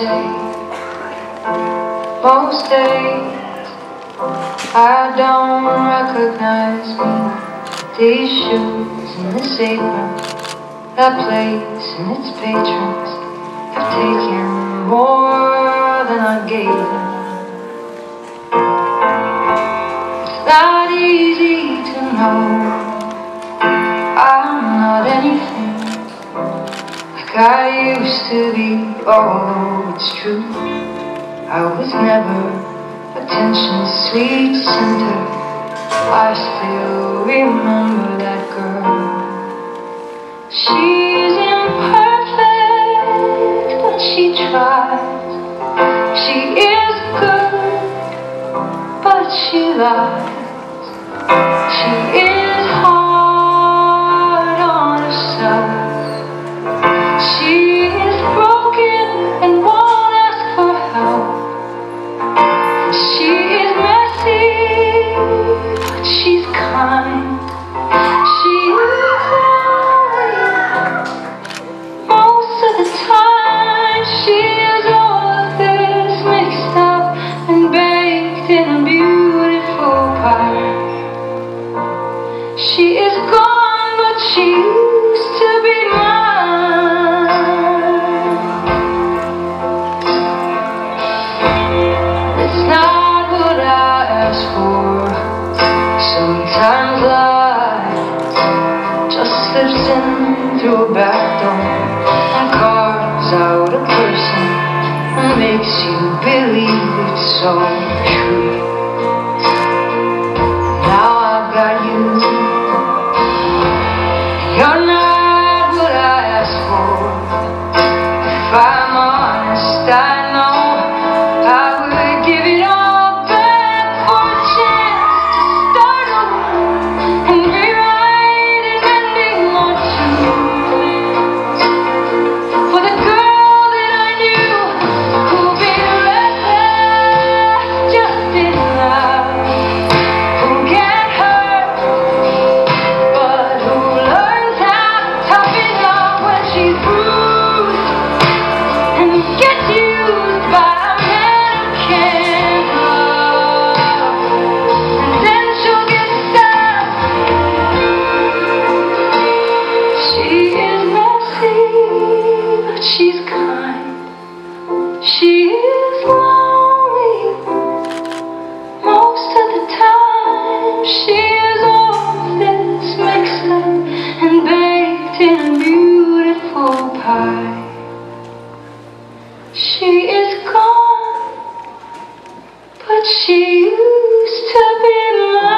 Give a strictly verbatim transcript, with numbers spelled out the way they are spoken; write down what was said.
say, most days I don't recognize me. These shoes and this apron, that place and its patrons have taken more than I gave them. It's not easy to know I'm not anything like I used to be. Oh, it's true, I was never attention's sweet center. I still remember that girl. She's imperfect, but she tries. She is good, but she lies. She is hard on herself. She is broken and won't ask for help. She is messy, but she's kind. She is lonely most of the time. She is all of this mixed up and baked in a beautiful pie. She is gone, but she used to be mine. It's not what I asked for. Sometimes life just slips in through a back door and carves out a person and makes you believe it's so true. Now I've got you. You're not what I asked for. If I'm honest, I know I would give it all back for a chance to start over and rewrite and mending more truth. For the girl that I knew who'd be reckless just in love, who get hurt but who learns how to toughen up when she's bruised and gets used by a man who can't love, and then she'll get stuck. She is messy, but she's kind. She is lonely most of the time. She is all of this mixed up and baked in a beautiful pie. She is gone, but she used to be mine.